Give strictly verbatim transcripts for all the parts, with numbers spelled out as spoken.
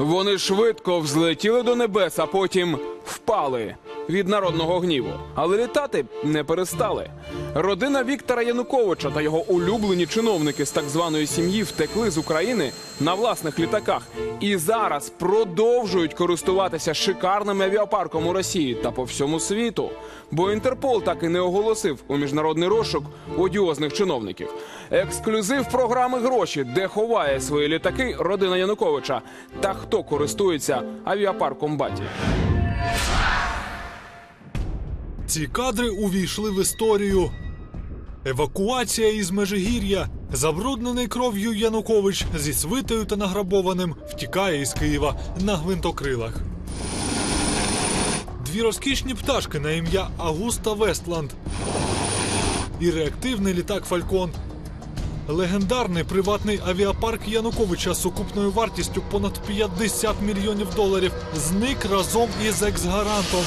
Вони швидко взлетіли до небес, а потім впали від народного гніву. Але літати не перестали. Родина Віктора Януковича та його улюблені чиновники з так званої сім'ї втекли з України на власних літаках. І зараз продовжують користуватися шикарним авіапарком у Росії та по всьому світу. Бо Інтерпол так і не оголосив у міжнародний розшук одіозних чиновників. Ексклюзив програми «Гроші», де ховає свої літаки родина Януковича та хто користується авіапарком баті. Ці кадри увійшли в історію. Евакуація із Межигір'я. Забруднений кров'ю Янукович зі свитою та награбованим втікає із Києва на гвинтокрилах. Дві розкішні пташки на ім'я Агуста Вестланд і реактивний літак «Фалькон». Легендарний приватний авіапарк Януковича з сукупною вартістю понад п'ятдесят мільйонів доларів зник разом із екс-гарантом.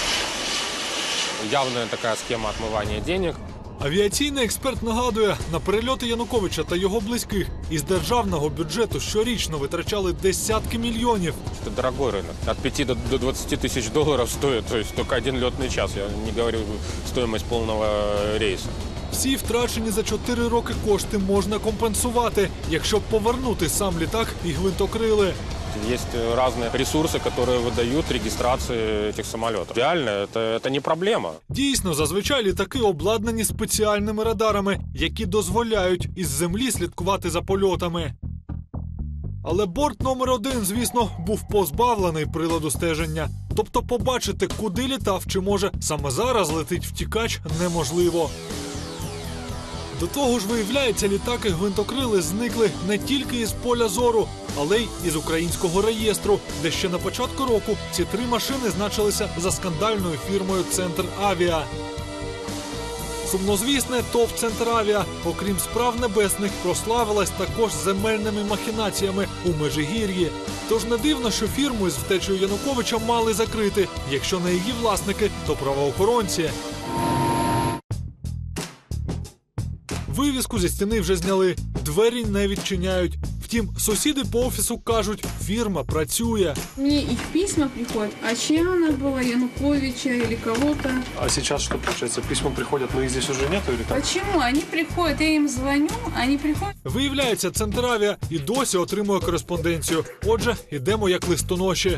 Явная така схема відмивання денег. Авіаційний експерт нагадує, на перельоти Януковича та його близьких із державного бюджету щорічно витрачали десятки мільйонів. Це дорогий ринок. Від п'яти до двадцяти тисяч доларів стоїть, тобто тільки один льотний час. Я не говорю вартість повного рейсу. Всі втрачені за чотири роки кошти можна компенсувати, якщо повернути сам літак і гвинтокрили. Есть разные ресурсы, которые выдают регистрации этих самолетов. Реально, это, это не проблема. Дійсно, зазвичай літаки обладнані спеціальними радарами, які дозволяють із землі слідкувати за польотами. Але борт номер один, звісно, був позбавлений приладу стеження. Тобто побачити, куди літав, чи може саме зараз летить втікач, неможливо. До того ж, виявляється, літаки гвинтокрили зникли не тільки із поля зору, але й із українського реєстру, де ще на початку року ці три машини значилися за скандальною фірмою «Центравіа». Сумнозвісне ТОВ «Центравіа», окрім справ небесних, прославилась також земельними махінаціями у Межигір'ї. Тож не дивно, що фірму із втечею Януковича мали закрити, якщо не її власники, то правоохоронці. Вивіску зі стіни вже зняли, двері не відчиняють. Втім, сусіди по офісу кажуть, фірма працює. Мне их письма приходят, а чья она была, Януковича или кого-то. А сейчас что получается? Письма приходят, но их здесь уже нету или как? Почему? Они приходят, я им звоню, они приходят. Виявляється, «Центравіа» і досі отримує кореспонденцію. Отже, ідемо як листоноші.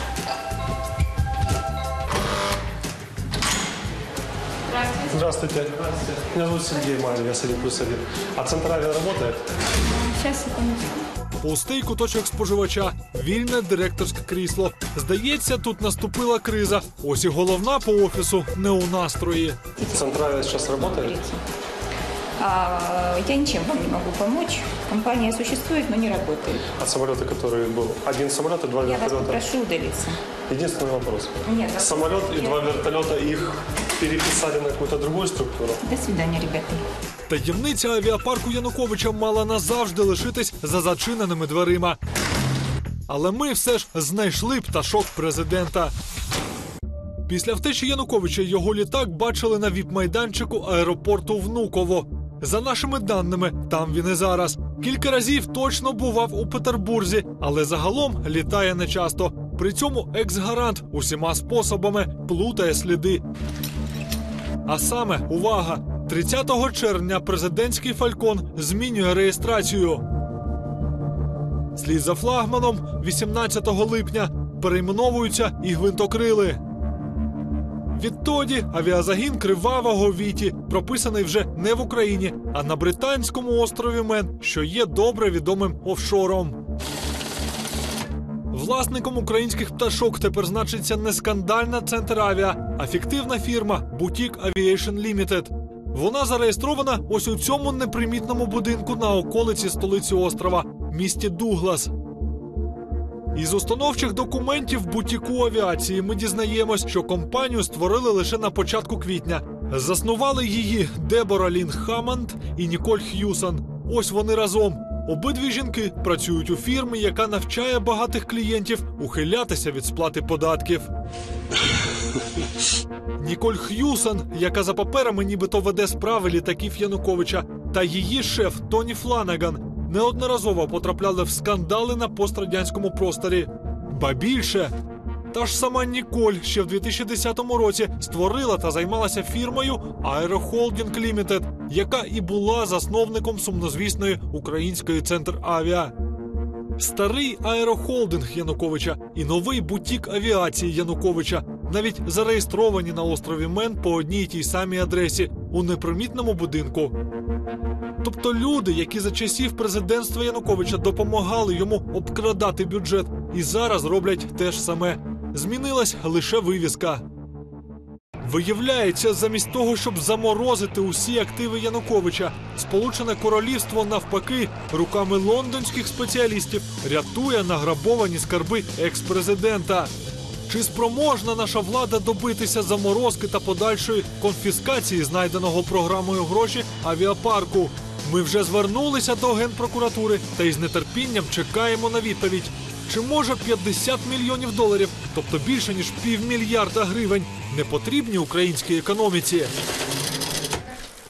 Здравствуйте. Здравствуйте. Меня зовут Сергей Майер, я с один плюс один. А «Центравиа» работает? Сейчас, секундочку. Пустий куточок споживача, вільне директорське крісло. Здається, тут наступила криза. Ось і головна по офісу не у настрої. «Центравиа» сейчас работает? А, я ничем вам не могу помочь. Компания существует, но не работает. А самолеты, которые был? Один самолет и два Я вертолета? вас попрошу удалиться. Единственный вопрос. Нет, вас- Самолет и Я- два вертолета, их переписали на какую-то другую структуру? До свидания, ребята. Таємниця авіапарку Януковича мала назавжди лишитись за зачиненими дверима. Але ми все ж знайшли пташок президента. Після втечі Януковича його літак бачили на віп-майданчику аеропорту Внуково. За нашими даними, там він і зараз. Кілька разів точно бував у Петербурзі, але загалом літає нечасто. При цьому екс-гарант усіма способами плутає сліди. А саме, увага, тридцятого червня президентський «Фалькон» змінює реєстрацію. Слід за флагманом вісімнадцятого липня перейменовуються і гвинтокрили. Відтоді авіазагін Кривавого Віті прописаний вже не в Україні, а на британському острові Мен, що є добре відомим офшором. Власником українських пташок тепер значиться не скандальна «Центравіа», а фіктивна фірма «Бутік Авіейшн Лімітед». Вона зареєстрована ось у цьому непримітному будинку на околиці столиці острова – місті Дуглас. Із установчих документів бутіку авіації ми дізнаємось, що компанію створили лише на початку квітня. Заснували її Дебора Лін Хаммонд і Ніколь Х'юсон. Ось вони разом. Обидві жінки працюють у фірмі, яка навчає багатих клієнтів ухилятися від сплати податків. Ніколь Х'юсон, яка за паперами нібито веде справи літаків Януковича, та її шеф Тоні Фланаган неодноразово потрапляли в скандали на пострадянському просторі. Ба більше, та ж сама Ніколь ще в дві тисячі десятому році створила та займалася фірмою «Аерохолдінг Лімітед», яка і була засновником сумнозвісної української «Центравіа». Старий аерохолдинг Януковича і новий бутік авіації Януковича навіть зареєстровані на острові Мен по одній й тій самій адресі у непримітному будинку. Тобто люди, які за часів президентства Януковича допомагали йому обкрадати бюджет, і зараз роблять те ж саме. Змінилась лише вивіска. Виявляється, замість того, щоб заморозити усі активи Януковича, Сполучене Королівство, навпаки, руками лондонських спеціалістів рятує награбовані скарби екс-президента. Чи спроможна наша влада добитися заморозки та подальшої конфіскації знайденого програмою гроші авіапарку? Ми вже звернулися до Генпрокуратури та із нетерпінням чекаємо на відповідь. Чи може п'ятдесят мільйонів доларів, тобто більше ніж півмільярда гривень, не потрібні українській економіці?